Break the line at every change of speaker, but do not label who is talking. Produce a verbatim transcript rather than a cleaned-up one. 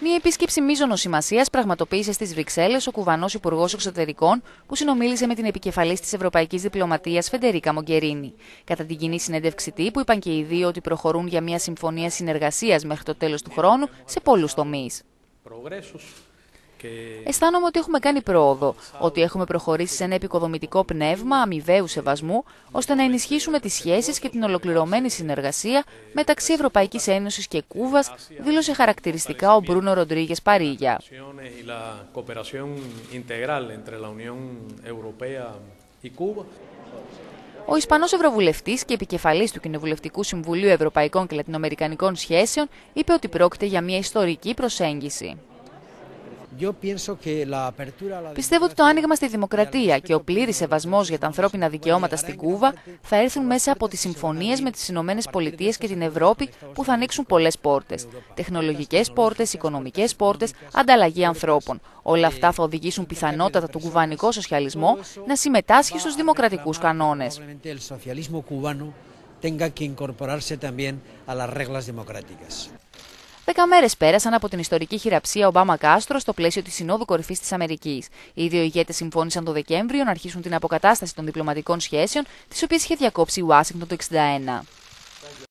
Μία επίσκεψη μείζωνος σημασίας πραγματοποίησε στις Βρυξέλλες ο Κουβανός Υπουργός Εξωτερικών, που συνομίλησε με την επικεφαλής της Ευρωπαϊκής Διπλωματίας Φεντερίκα Μογκερίνη. Κατά την κοινή συνέντευξη τύπου, είπαν και οι δύο ότι προχωρούν για μια συμφωνία συνεργασίας μέχρι το τέλος του χρόνου σε πολλούς τομείς. Αισθάνομαι ότι έχουμε κάνει πρόοδο, ότι έχουμε προχωρήσει σε ένα επικοδομητικό πνεύμα αμοιβαίου σεβασμού, ώστε να ενισχύσουμε τις σχέσεις και την ολοκληρωμένη συνεργασία μεταξύ Ευρωπαϊκής Ένωσης και Κούβας, δήλωσε χαρακτηριστικά ο Μπρούνο Ροντρίγκες Παρίγια. Ο Ισπανός Ευρωβουλευτής και επικεφαλής του Κοινοβουλευτικού Συμβουλίου Ευρωπαϊκών και Λατινοαμερικανικών Σχέσεων είπε ότι πρόκειται για μια ιστορική προσέγγιση. Πιστεύω ότι το άνοιγμα στη δημοκρατία και ο πλήρης σεβασμός για τα ανθρώπινα δικαιώματα στην Κούβα θα έρθουν μέσα από τις συμφωνίες με τις Ηνωμένες Πολιτείες και την Ευρώπη, που θα ανοίξουν πολλές πόρτες. Τεχνολογικές πόρτες, οικονομικές πόρτες, ανταλλαγή ανθρώπων. Όλα αυτά θα οδηγήσουν πιθανότατα τον κουβανικό σοσιαλισμό να συμμετάσχει στους δημοκρατικούς κανόνες. Δέκα μέρες πέρασαν από την ιστορική χειραψία Ομπάμα-Κάστρο στο πλαίσιο της Συνόδου Κορυφής της Αμερικής. Οι δύο ηγέτες συμφώνησαν το Δεκέμβριο να αρχίσουν την αποκατάσταση των διπλωματικών σχέσεων, τις οποίες είχε διακόψει η Ουάσιγκτον το χίλια εννιακόσια εξήντα ένα.